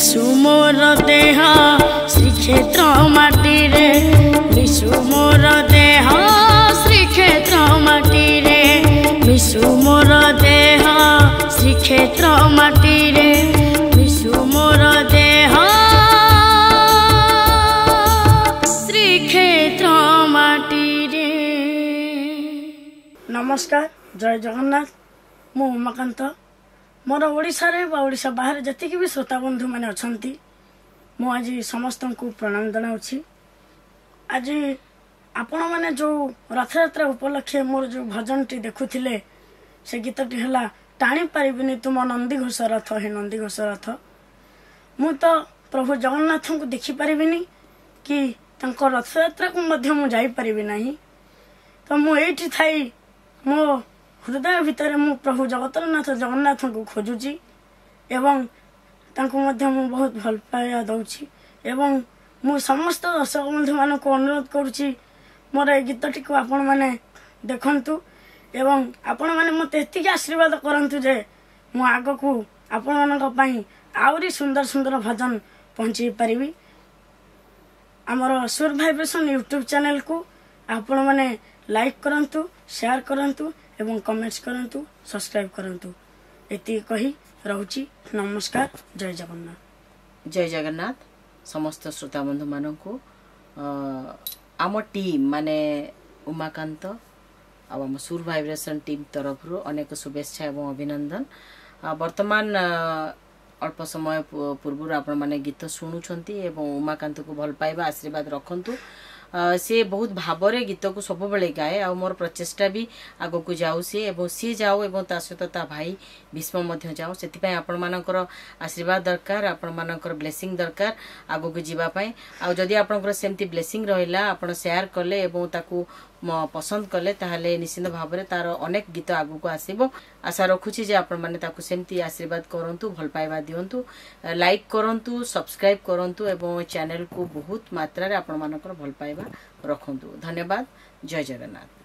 मिशु मोर देह श्रीक्षेत्र माटी रे मिशु मोर देह श्रीक्षेत्र माटी रे मिशु मोर देह श्रीक्षेत्र माटी रे मिशु मोर देह श्रीक्षेत्र माटी रे। नमस्कार, जय जगन्नाथ। मु उमाकांत। मोर ओडिशा रे बा ओडिशा बाहर जति भी श्रोता बंधु माने अछंती मु आज समस्त को प्रणाम जनाउछि। आज आपण माने जो रथयात्रा उपलक्षे मोर जो भजनटी देखुथिले से गीतटी हला टाणी पारिबिनी तुम नंदी घोष रथ हे नंदी घोष रथ। मु तो प्रभु जगन्नाथ को देखि पारिबिनी कि तांको रथयात्रा को मध्य मु जाई पारिबि नाही। तो मु एठी थाई मो हृदय भितर मु प्रभु जगतरनाथ जगन्नाथ को खोजुची एवं तांको मध्य मु बहुत भल पाया दउची एवं मु समस्त दर्शक बंधु मान को अनुरोध करुची मोर ए गीतटी को आपण माने देखंतु एवं आपण माने मते एतिक आशीर्वाद करंतु जे मु आगो को आपण मानक पई आउरी सुंदर सुंदर भजन पहुंची पारिबी। हमर सुर वाइब्रेशन यूट्यूब चैनल को आपण माने लाइक करंतु, शेयर करंतु एवं कमेंट्स करंतु, सब्सक्राइब करंतु। एति कही रहउची। नमस्कार, जय जगन्नाथ। जय जगन्नाथ। समस्त श्रोता बंधु मान को आम टीम माने उमाकांत आम सुर वाइब्रेशन टीम तरफ अनेक शुभेच्छा एवं अभिनंदन। वर्तमान अल्प समय पूर्व आपण माने गीत शुणुछंती एवं उमाकांत को भल पाइबा आशीर्वाद रखंतु। से बहुत भावरे गीत को सब बेले गाए आ मोर प्रचेष्टा भी आगो को जाऊ सी जाऊ एवं ता सहित ता भाई भीष्म मध्य जाऊ से आपण मानकर आशीर्वाद दरकार, आपण मानकर ब्लेसिंग दरकार आगो को जीवा पई। आ जदि आपनकर सेमती ब्लेसिंग रहिला आपण शेयर करले एवं ताकू पसंद कले ताहले निश्चित भाव में तार अनेक गीत आगु को आसीबो। आशा रखुछि जे आपण माने ताकू सेमती आशीर्वाद करंतु, भल पाइबा दियंतु, लाइक करंतु, सब्सक्राइब करंतु एवं चैनल को बहुत मात्रा रे आपण मानकर भल पाइबा रखंतु। धन्यवाद। जय जगन्नाथ।